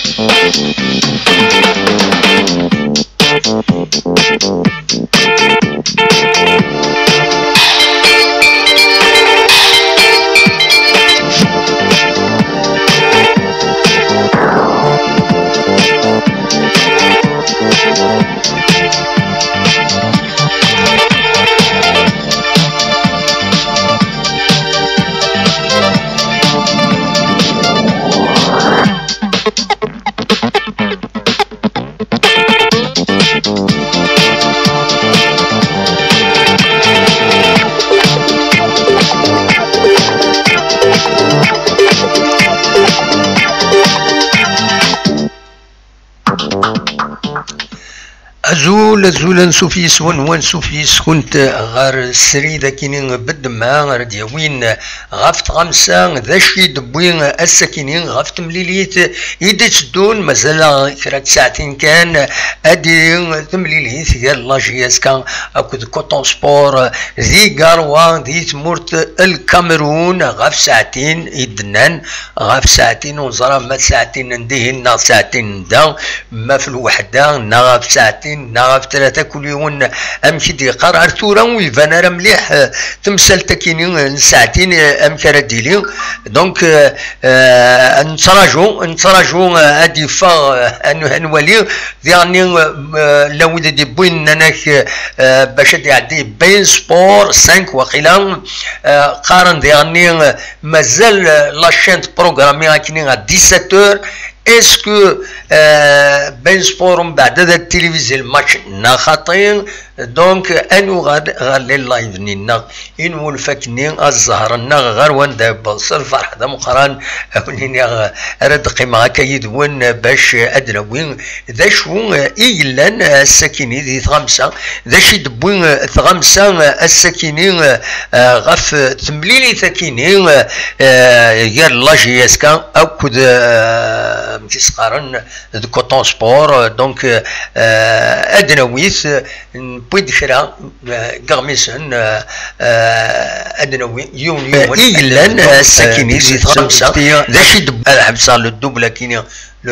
زولا نسوفيس ونسوفيس كنت غار السريدة كينين بدما غار وين غافت غمسة ذا شي دبوين السكينين غافت مليليت يدت دون مازال كرات ساعتين كان ادي تمليليت ديال لاجياس كان اكود كوتون سبور ذي غاروا ذي تمورت الكاميرون غاف ساعتين يدنان غاف ساعتين ونزرا ما ساعتين نديهن ساعتين دا ما في الوحدة نغاف ساعتين نغاف ثلاثة كل يوم امشي دي قرار تورا ويبان راه مليح تمثال تكيني ساعتين امكرا ديلي دونك نتراجو هادي فا نولي يعني لو دي بوين انك باش يعدي بين سبور 5 وقيلا قارن يعني مازال لاشين بروغرامي كاينين 17 اسكو بين سبور من بعد هذا التلفزيون الماتش ناخطين دونك انو غالي اللايف نينا ان ولفكني الزهرنا غير وان دابا الفرح هذا مقران ونيني رد قيمه كيدون باش ادنوين ذا شو ايلان السكيني ذي خمسه ذا شي دبوين خمسه السكيني غف تمليلي ثكيني غير لاجياسكا او كود متسقارن ذو كوتون سبور دونك ادنويث بويد خيرا قرميسن ادنوي يوم ايلان السكيني زي خمسه ذا شي الحبسه للدوبله كاين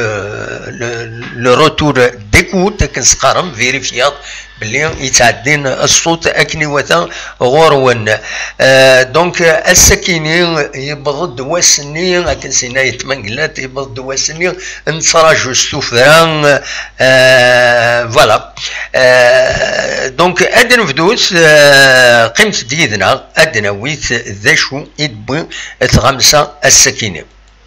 لو روتور ديكوت كنسقارم فيريفيات بلي يتعدين الصوت اكني وثا غورون دونك السكيني يبغض دواسني كنسينا يتمنقلات يبغض دواسني نتراجو السفران فوالا دونك ادن فدوس قيمة ديدنا ادنويت ذا شو يدبوي الخمسة السكيني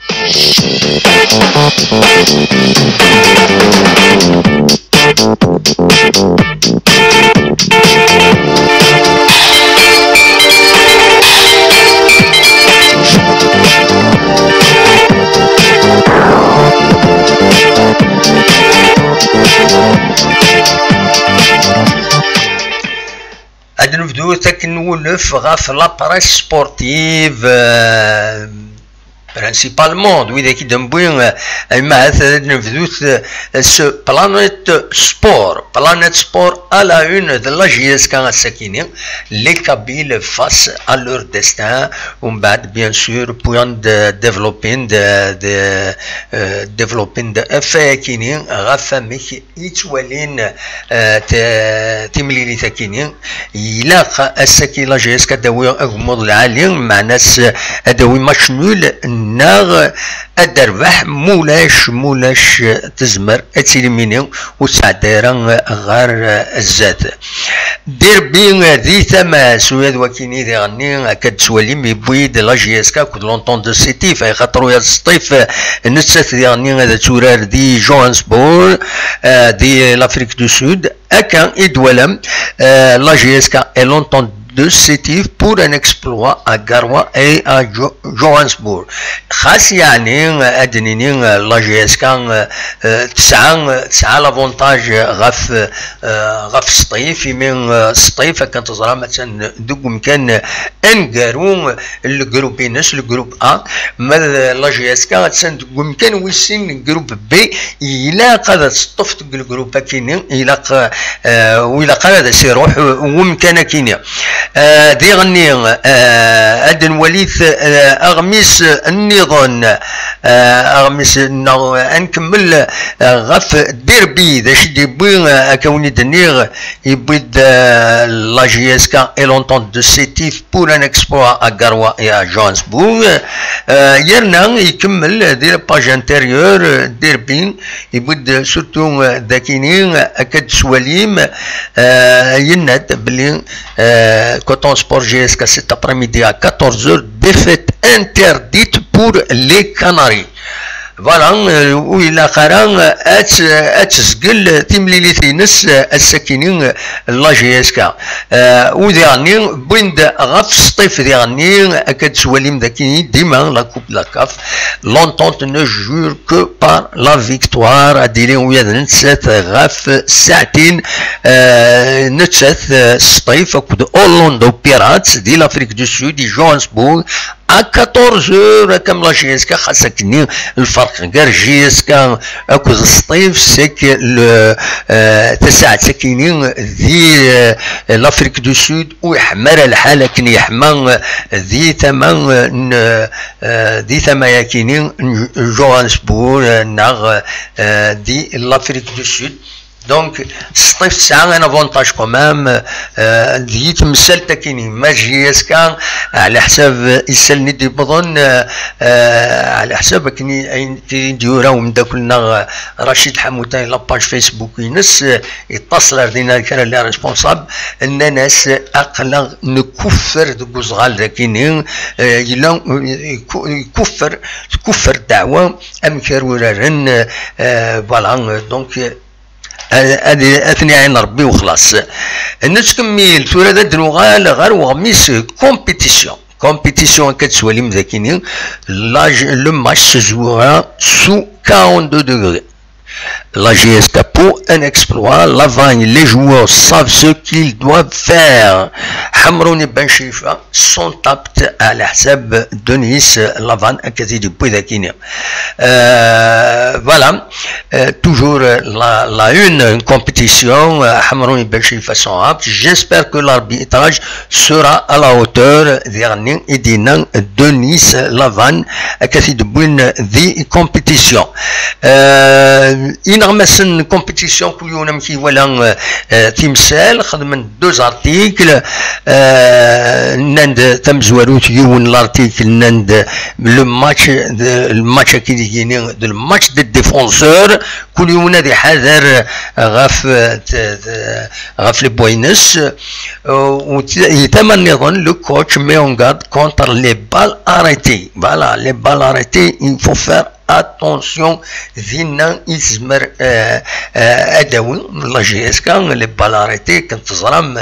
هاد نبدو تكنولف غاف لاباريس سبورتيف principalement وإذا كي دنبوين مع نفذوث سو بلانيت سبور على اون de la JS كان السكينين les Kabyles face à leur destin ومن بعد bien sûr بوان ديفلوبين فاكينين غاف ميك يتوالين تمليلي ثاكينين يلاق السكين لا JS كداوي اغمض العالي مع ناس اداوي ماتش نول ناغ الدربح مولاش تزمر اتيليميني وتعديرا غير الزاد دير بين ذي تماس وياد وكيني ذي غني كتسوالي ميبويد لا جياسكا كود لونطون دو سيتي فاي خاطرو يا السطيف نتسات ذي غني هذا تورار دي جوهانسبور دي لافريك دو سود اكا ادولم لا جياسكا اي لونطون de Sétif pour un exploit à Garoua et à Johannesburg. خاص يعني أدنيني لا جي اس كان تسعة لافونتاج غف سطيف من سطيف كانت تزرع مثلا دوك مكان انقارو الجروبينس الجروب ا ما لا جي اس كان تسن دوك مكان ويسين الجروب بي إلا قاد تطفت الجروب كينين إلا وإلا قاد سيروح ومكان كينين ديغني أدن وليث أغميس النظام أغميس نكمل غف ديربي ذا شدي بوين كوني دنيغ يبيد لا جي اس كا et l'entente de Sétif pour un exploit à Garoua et à Johannesburg. يرنا يكمل دير باج انتيريور ديربين يبيد سورتو داكينين أكد سواليم ينات بلي Coton Sport GSK cet après-midi à 14h, défaite interdite pour les Canaries. Voilà, où il a carrément أتسجل تمليليتينس السكينين لا جي اس كا وديعني بويند غف سطيف ديعني أكد سواليم داكيني ديما لا كوب لا كاف l'entente ne jure que par la victoire أديلي ويا نتسات غف ساعتين نتسات سطيف أكد أورلاندو بيراتس دي l'Afrique du Sud دي جوهانسبورغ à 14h comme la GSK خاصك الفرق غير GSK اكو الصيف سيك تساعد ساكنين ذي لافريك دو سود ويحمر الحال كن يحمى ذي ثما ياكينين جوهانسبورغ ناغ دي لافريك دو سود دونك الصيف تسعة ان افونتاج كومام دي تمثل تاكيني ما جي اس كان على حساب يسالني دي بظن على حساب كني نديوراو من داكلنا رشيد حموتاني لاباج فيسبوك ينس يتصل دينا كان اللي ريسبونساب ان ناس اقلا نكفر دوك صغال داكيني يلا كفر دعوه ام كارورارن فوالا دونك هذه اثني عين ربي وخلاص نتكمل ثورة دنوغال غير وغميس كومبيتيسيون كتسوالي مذاكينين لو ماتش se jouera sous 42 degrés. La GSK pour un exploit, l'Avagne, les joueurs savent ce qu'ils doivent faire. Hamrouni Ben Chifa sont aptes à l'Ahsab de Nice, l'Avagne, Akati du Pouidakine. Voilà, toujours la une compétition, Hamrouni Ben Chifa sont aptes. J'espère que l'arbitrage sera à la hauteur dernier et d'Inan de Nice, l'Avagne, Akati du Pouidakine, des compétitions. إنغمسن كومبيتيسيون كل يوم كي ولا تمثال خدمن دوز ارتيكل نند تمزوروت يون لارتيكل نند لو ماتش الماتش كي ديجيني الماتش دي ديفونسور كل يوم نادي حذر غاف لي بوينس ويتمنى يظن لو كوتش مي اون غارد كونتر لي بال اريتي فوالا لي بال اريتي il faut faire attention ذينا يزمر ادوي لا جي اس كان لي بالاريتي كنت تزرم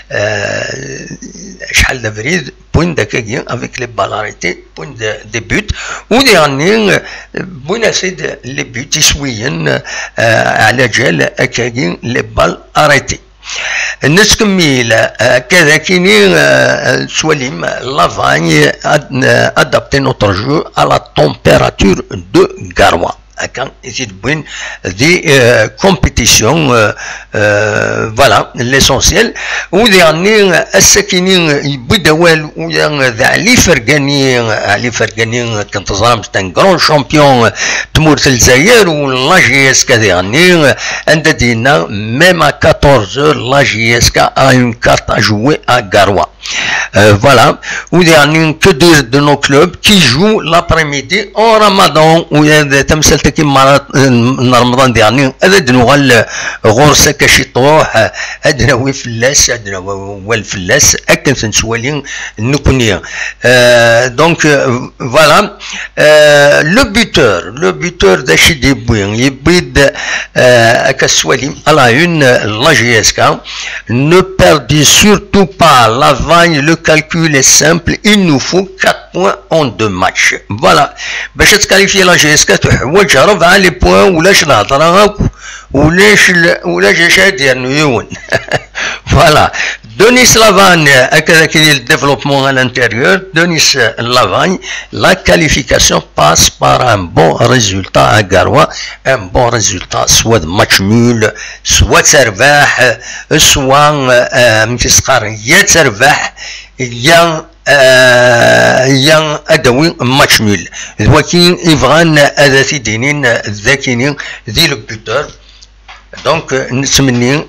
شحال د بريد بوين داكاكي افيك لي بالاريتي بوين دي بوت وديرني بوين سيد لي بوت شويا على جال اكاكي لي بال اريتي نسكمل كذا كيني سواليم لافاني adapter notre jeu à la température de Garoua. Quand il y a des compétitions, voilà l'essentiel. Ou dernier, السكينين يبدأوا ويا علي فرقاني كنت ظلم un grand champion تمورت الجزائر ولا جي اس كا dernier عند دينا même à 14h la JSK a une carte à jouer à Garoua. Voilà, ou dernier que dire de nos clubs qui jouent l'après-midi en Ramadan ou il y a des تمثل كيما رمضان ديالني هذا دنوغال غرسه كشطوح هادنا وي فلاس هادنا والفلاس اكن تنسوالين نكونيا دونك فوالا لو بوتور داشي دي بوين يبيد كسواليم على اون لا جي اس كا ne perdez surtout pas l'Avagne, le calcul est simple, il nous faut 4 points en 2 matchs. Voilà. باش تكاليفي لا جي اس كا تحوج ربعة لي بوان ولاش الهضره ولاش شادير نيون. Voilà. Denis Lavagne, le développement à l'intérieur, Denis Lavagne, la qualification passe par un bon résultat à Garoua, un bon résultat soit de match nul, soit تربح, soit يتربح, يا أدوي ماتش نول ولكن يبغان أذاتي دينين ذاكينين ذي البوتور دونك نتمني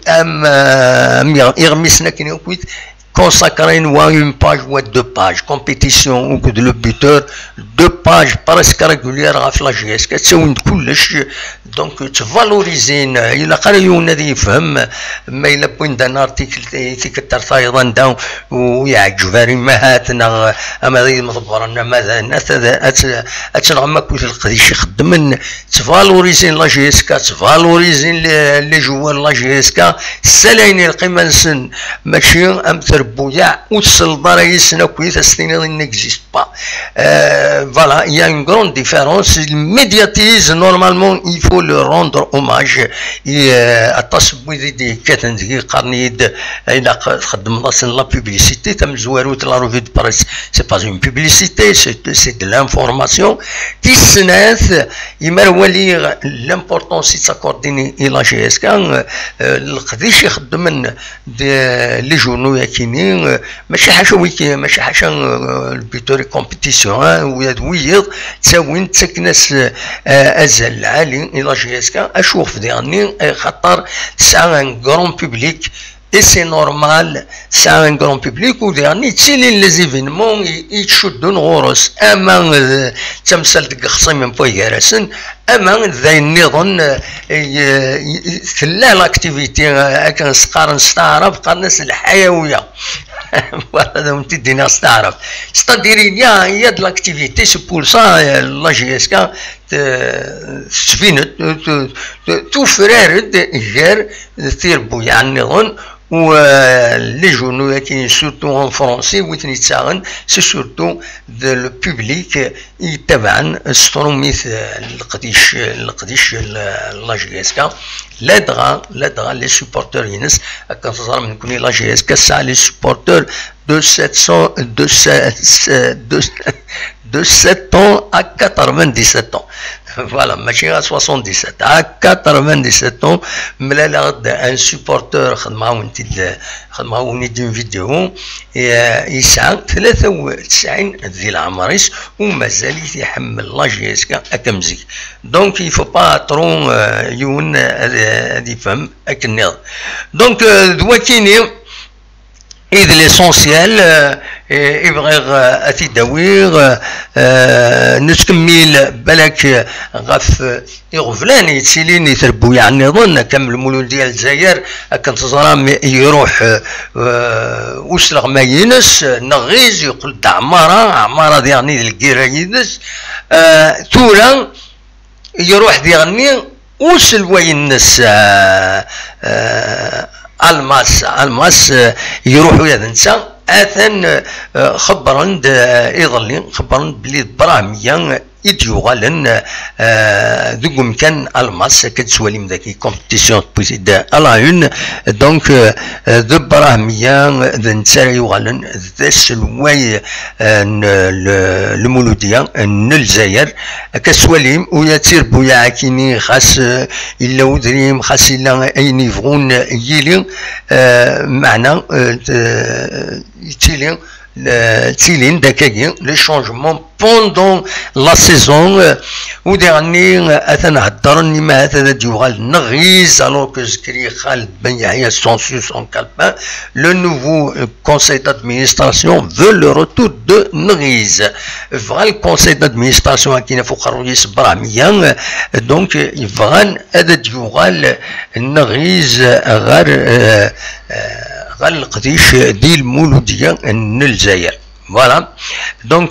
يغمسنا كي نقول consacrer une page ou deux pages compétition ou que le buteur 2 pages presque régulières à la GS كتساوي كلش دونك تفالوريزين الى قريون هذا يفهم ما الا بوين دان ارتيكل تيكتر ايضا داون ويعجب مهاتنا اما ذي مضبرنا ماذا اتنغم كل القديش يخدم تفالوريزين لا جي اس كا تفالوريزين لي جوار لا جي اس كا سلاين القيمه نسن ماشي ام تربويا وتصل يسنا كويس السنين n'existe pas voilà il y a une grande différence le médiatise normalement il faut le rendre hommage التصوير دي كتنزي قرنيد الى خدم راسنا لا بوبليسيتي تم زواروت لا روفي دو بريس سي با اون بوبليسيتي سي دو لانفورماسيون تيسناث يمرولي لامبورطونس تاكورديني الى جي اس كان القديش يخدم لي جورنو ياكينين ماشي حاجه ويكي ماشي حاجه البيتوري كومبيتيسيون ويض تساوين تسكنس ازل عالي الى جي اس كان اشوف ديالني خاطر تسعى ان كرون بوبليك et c'est normal c'est un grand public ou dernier تسيلين les événements يتشدون غورس اما تمثل تقخصي من بويرسن اما ذا النظام ثلا لاكتيفيتي كان سقار نستعرف قرنس الحيويه هذا وانت نستعرف ستاديرين يا د لاكتيفيتي سي بور سا لا جي اس كا تسفين تو فريرد غير ثير بويا النظام و لي جورنو كاين سورتو ان فرونسي ويتني تساغن سي سورتو لو بوبليك يتبعن ستروميث القديش لا جي اس كا لا دغا لي سوبورتور ينس كنظر من كوني لا جي اس كا سا لي سوبورتور de 7 ans à 97 ans. Voilà, machine à 77 à 97 ans, mais là, un supporter, خدمة d'une vidéo, يسعى 93 ذي العمريس ومازال يحمل لا جي اس كا اكمزي. دونك il faut pas trop يون هذه فهم اكنيض. دونك دواكيني إذ l'essentiel يبغي أتداوير نتكمل بالك غف يغفلان يتسيلين يتربو يعني ظن كم المولود ديال الجزائر كنتظرام يروح وسلغ ما ينس نغيز يقول عمارة ديالني الكيرايدس تورا يروح ديالني وسل وينس الماس يروحوا يا نسا اثن خبرن يظلين خبرن بلي براميا يديوغالن دوك مكان الماس كتسوالي من ذاك كومبيتيسيون بوزيد على اون دونك دو براميا نتساري يوغالن ذا السلواي المولوديه الجزائر كتسواليم وياتير بويا عاكيني خاص الا ودريم خاص الا اين يبغون يلي معنا تيلين داكاكي لي شونجمون بوندون لا سيزون وديرني اثنا هضرني مع هذا ديوغال نغيز الوغ كو سكري خالد بن يحيى سونسو سون كالبان لو نوفو كونساي دادمينستراسيون فو لو روتور دو نغيز فغا الكونساي دادمينستراسيون كاين فوق الرئيس براميا دونك يبغان هذا ديوغال نغيز غير القديش دي المولوديه الجزائر فوالا دونك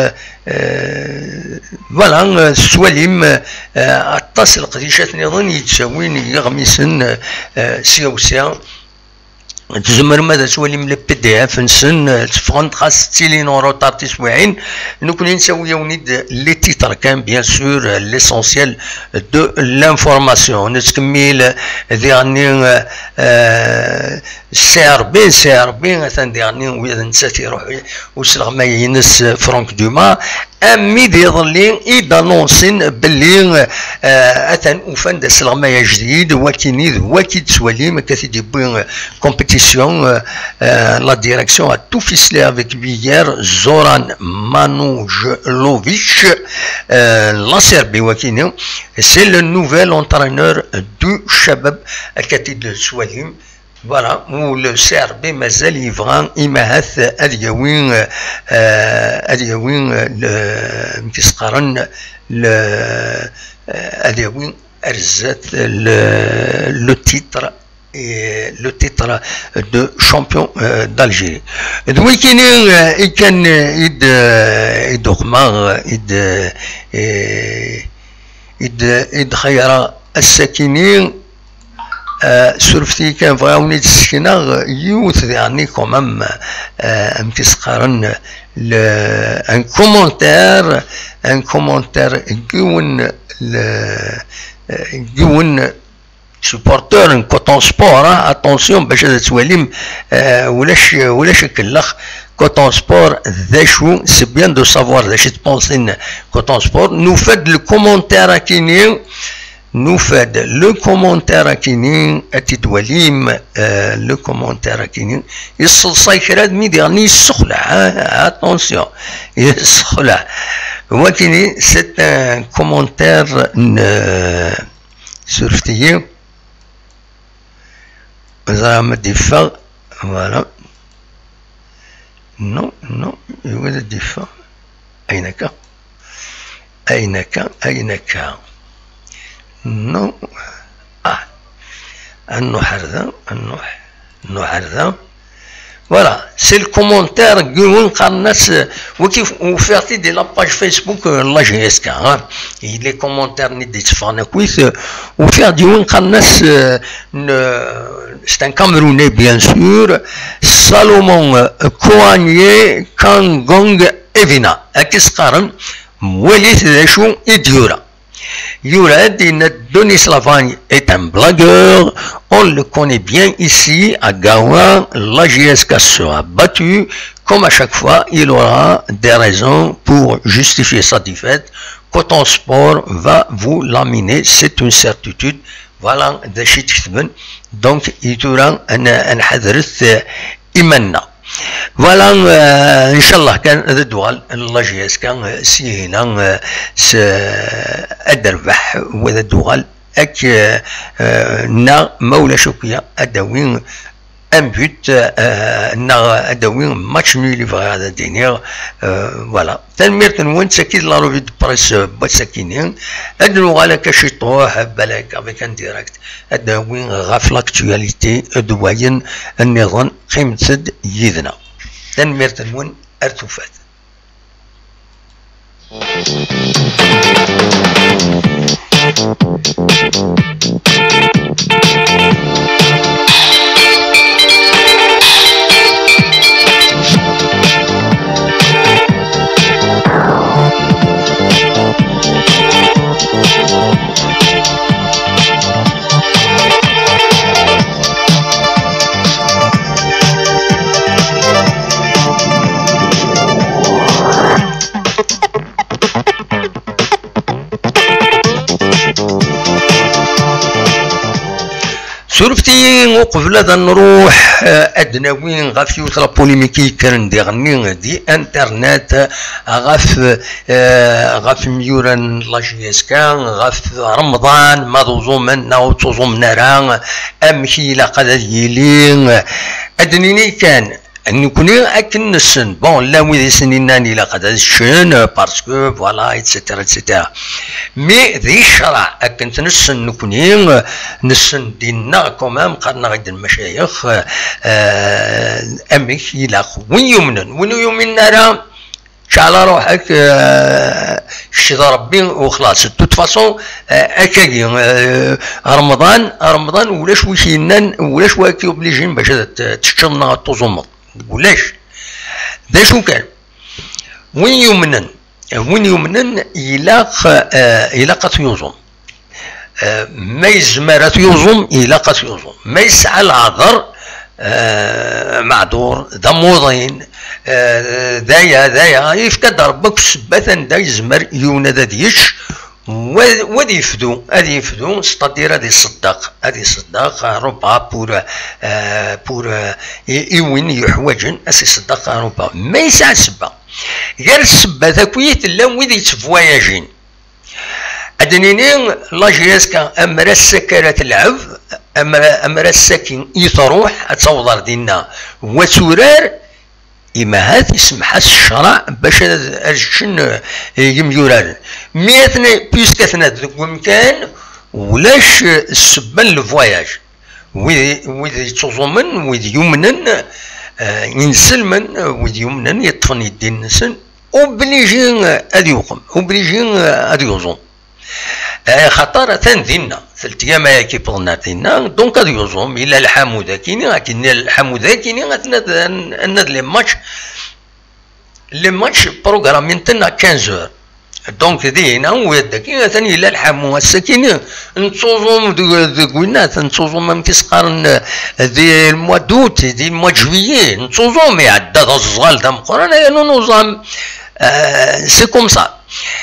فوالا سواليم اتصل قديشات نظن يتساوين يغمسن سيوسيا تزمر ماذا سوالي من البي دي اف نسن تفغن خاص تيلين روتار تسويعين نكون نسوي ونيد لي تيتر كان بيان سور ليسونسيال دو لانفورماسيون نتكمل ديالني سي ار بي مثلا ديرني وإذا نسات يروح وسلغ ما ينس فرانك دوما امي ديظلي يدانونسين باللي اثن وفند سلغ ما جديد وكيني وكي تسولي ما كاثي ديبوين كومبيتيسيون لا ديريكسيون ا تو فيسلي افيك بيير زوران مانوجلوفيتش لا سيربي وكيني سي لو نوفيل انترينور دو شباب كاتي دو سواليم فوالا و CRB مازال يبغى يمهث هاد يوين كيس قارن هاد يوين ارزات لو تيتر de champion d'Algérie. Donc il كان خير الساكنين سورفتي كان فغاوني تسكنا يوث يعني كومام امكس قارن ان كومونتير جون سوبورتور كوتون سبور اتونسيون باش تواليم ولاش كلخ كوتون سبور ذا شو سي بيان دو سافوار ذا شي تبونسين كوتون سبور نوفاد الكومونتير كيني نوفاد لو كومونتير كينين اتدوليم لو كومونتير كينين يصلصاي كراد مي ديرني يسخلع اتونسيون يسخلع هو كيني سيت ان كومونتير سورفتي زعما ديفا فوالا نو يولد ديفا اينك نو النوح voilà c'est le commentaire que الناس وكيف وفيرتي دي لاباج فيسبوك لا جي اس كا لي كومونتير ندي تفانا كويس وفير ديون الناس c'est un Camerounais bien sûr Salomon Kouanye Kangong Evina أكيس قارن وليت ذا شو إديورا Yourad Denis Lavagne est un blagueur, on le connaît bien ici à Gaouin, la GSK sera battue, comme à chaque fois il aura des raisons pour justifier sa défaite. Coton Sport va vous laminer, c'est une certitude. Voilà de Chitchben, donc il y aura un hadrith imanna. Voilà, Inch'Allah, كان هذا الدوال الله جياس كان سيهنا أدربح وهذا الدوال أك نا مولا شوكيا أدوين ان بوت نا أدوين ماتش نولي في هذا الدنيا فوالا تنمير تنوين ساكيد لا روفي دو بريس بساكينين أدنو على كشيطوح بلاك افيك ان ديريكت أدوين غاف لاكتواليتي أدوين النظام قيمتد يذنا تنمير تنوين ارتفات سورفتي وقبل هذا نروح ادناوين غاف يوثرا بوليميكي كان ديغني دي انترنت غاف ميوران لا جي اس كان غاف رمضان ما دوزو منا وتوزو منارا امشي لا قد يلين ادنيني كان نكوني اكن السن بون لا ويدي سنيناني لا قد الشن باسكو فوالا اتسيتيرا اتسيتيرا مي ذي الشرع اكن نسن نكوني نسن دينا كومام قرنا غيد المشايخ امك الى وين يمنن راه شعل روحك شد ربي وخلاص توت فاصون اكاكي رمضان ولاش ويشينان ولاش واكي اوبليجين باش تشتمنا توزمط ولاش دا شو كان وين يمنن يلاقى يوزم ما يزمر يوزم يلاقى يوزم ما يسعى العذر معذور ضموضين دايا يفكد ربك سبات دا يزمر يونا دا ديش ودي يفدو ستادير هذه الصداق روبا بور يوين يحوجن اسي صداق روبا ما يسع سبا غير السبا ذاكويت لا ويدي يتفواياجين ادنينين لاجيسكا امرا السكرة تلعب امرا الساكن يتروح تصوضر دينا وتورار إما هذا يسمح الشرع باش أرجن يميوران ميتنا بيسكتنا ذوك مكان ولاش السبان الفواياج ويدي يتوزمن ويدي يمنن ينسلمن ويدي يمنن يطفن يدين نسن وبليجين هادي يقوم وبليجين هادي يوزم خطر تنذينا ثلاث ايام كي بغنا دينا دونك هادي يوزم الى الحموده كاينين لكن الحموده كاينين ناد لي ماتش بروغرامين تنا 15 دونك دينا ويدا كاين ثاني الى الحمو الساكنين نتوزم دوكوينات نتوزم ما كيسقارن دي الموا دوت دي الموا جويي نتوزم يعدى الصغال تاع مقران نوزام سي كوم سا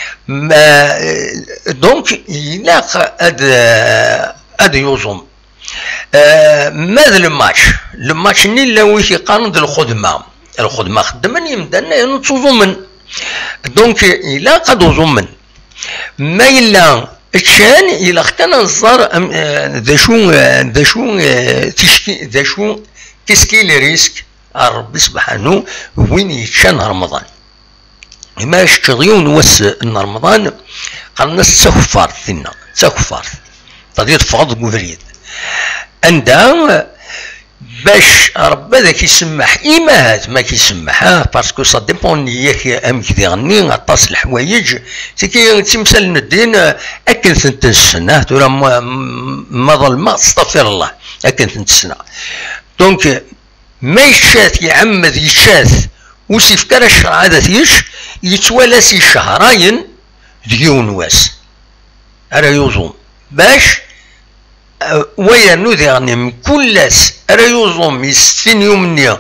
دونك يلاق هاد يوزم ماذا الماتش نيلا ويكي قارن د الخدمه خدمن يمدنا نتوزمن دونك إلا قد وزمن ما إلا تشان إلا كان الزار ذا شو كيسكي لي ريسك ربي سبحانه وين يتشان رمضان ما يشتغيون وس رمضان قالنا تسخفار ثنا تسخفار تدير فاض قفريد عندها باش ربي ذا كيسمح إيماهات ما كيسمحها باسكو سا ديبون ياك ام كي غني غطاس الحوايج تيمثال الدين اكن ثنت السنه ترى ما ظلم استغفر الله اكن ثنت السنه دونك ما يشات يعمد يشاث وسيفكر الشرع هذا تيش يتوالاسي شهرين ديون واس راه يوزوم باش ويا نودي غني من كلاس راه يوزوم 60 يوم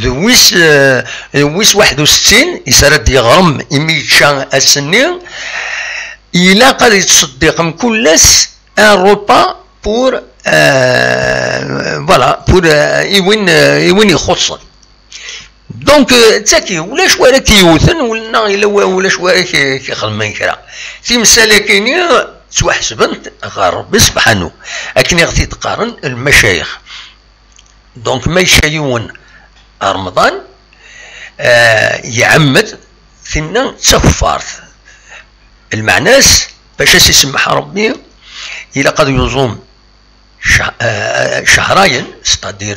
ويس 61 يسرد يغرم يميتشا السنين إلا قد يتصدق من كلاس ان روبا بور فوالا بور يوين يخصن دونك تاكي ولا شويه كيوثن ولا شويه كيخدم كرا تيمسالا كاينين توحسبنت غير ربي سبحانه لكن غادي تقارن المشايخ دونك ما يشايون رمضان يعمد ثنا تسفارت المعناس باش يسمح ربي الى قد يصوم شهرين ستادير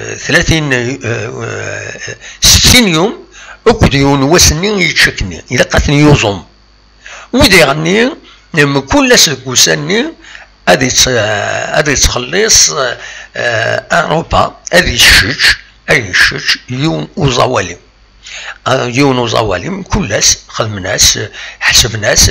60 يوم وكديون وسنين يتشكني الى قاتني يصوم ودي غني من كل سكوساني هذه تخلص اوروبا هذه الشج يون وزوالي يون وزوالي كلاس خدمناس حسبناس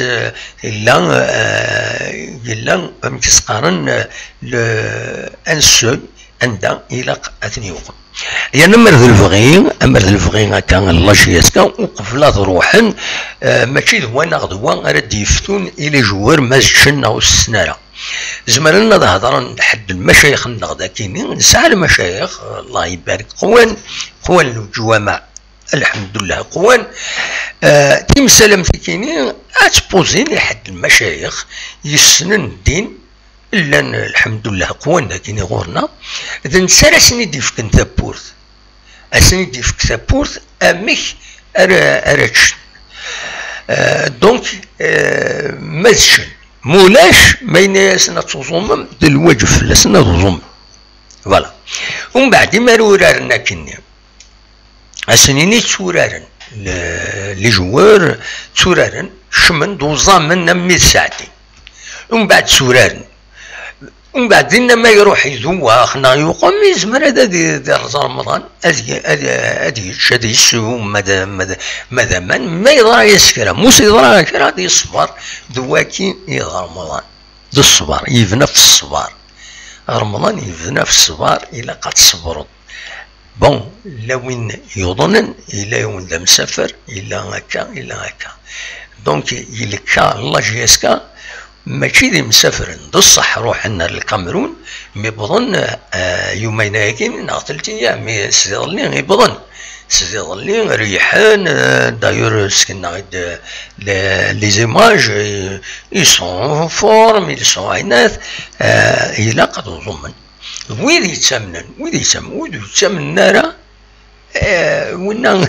الا مكسقارن انسول عندها الى اثني يوم يعني مرذ الفغي كان الله شياسكا وقفلا روحا ماشي هو نغدوا راه يفتون الى جوار مازشنا والسناره زمرنا هضرا حد المشايخ النغدا كاينين نسعى المشايخ الله يبارك قوان الجوامع الحمد لله قوان تيمسالم في كاينين اتبوزين لحد المشايخ يسنن الدين الا الحمد لله قوان كاين غورنا اذا نسال اسني ديفك ثابورت اسني ديفك ثابورت امك اراتش دونك مازشن مولاش ما يناسنا تصوم الواجب لسنا تصوم فوالا ومن بعد ما رورارنا كني اسنيني تورارن لي جوار تورارن شمن دوزامن نمي ساعتين ومن بعد تورارن ومن بعد ما يروح يذوق خنا يقوم يزمر هذا ديال رمضان هذه هذه السوم ماذا ما يضرى يسكر موسى يضرى كرا دي الصبر دواكي يضرى رمضان دو الصبر يبنى في الصبر رمضان يبنى في الصبر إلا قد صبروا بون لوين يظنن إلا يوم ذا مسافر إلا هكا إلا هكا دونك يلكا الله جيسكا ماشي ذي مسافر بصح روح لنا للكاميرون مي بظن يومين هاكين أو 3 أيام مي سيظلني بظن سيظلني ريحان دايور سكنا غيد لي زيماج يسون فورم يسون عينات إلا قد ضمن ويدي يتسمن ويدي يتسمن نارا وين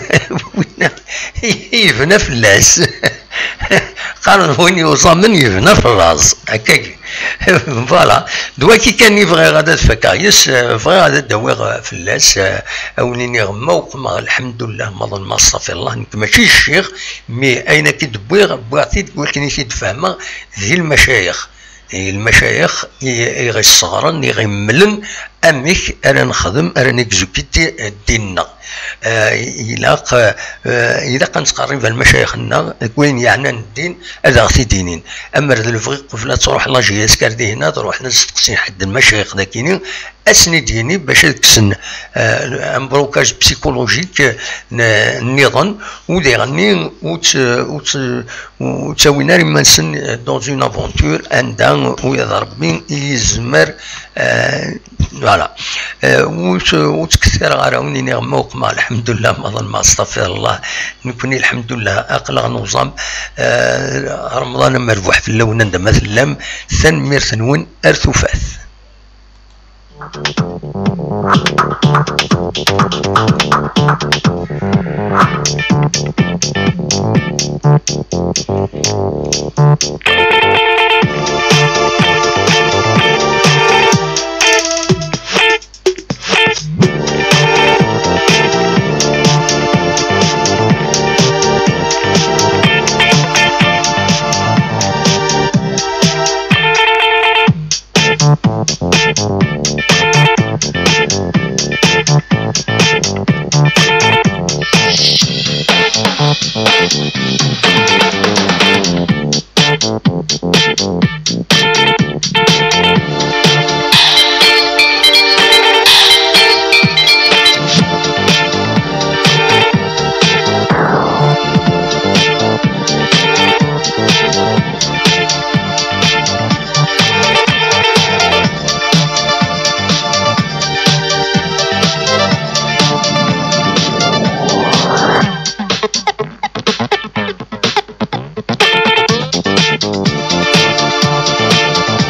يفنى في اللاس قال وين يوصمن يفنى في الراس هكاك فوالا دواكي كان يبغي غادا تفكايس بغي غادا داوي في اللاس اوليني غما وقما الحمد لله ما ما صافي الله انك ماشي الشيخ مي اين كي بغيتي تقول كني تفهمها ذي المشايخ يغصغرن يغملن اميك انا نخدم انا نكزوكيتي ديننا إذا كنتقرب المشايخنا وين يعني الدين هذا غتي دينين اما الفغي قفله تروح لاجياس كاردي هنا تروح نستقسي حد المشايخ ذاكينين اسني ديني باش تكسن ان بروكاج بسيكولوجيك النظام وديرني وتساوينا لما نسن دون اون افونتور عندها ويضرب بين يزمر فوالا وتكثر غراوني نغمة وقما الحمد لله ما استغفر الله نكوني الحمد لله اقلق نظام رمضان مربوح في اللون عند مثلا ثنمير ثنون ارثوفاث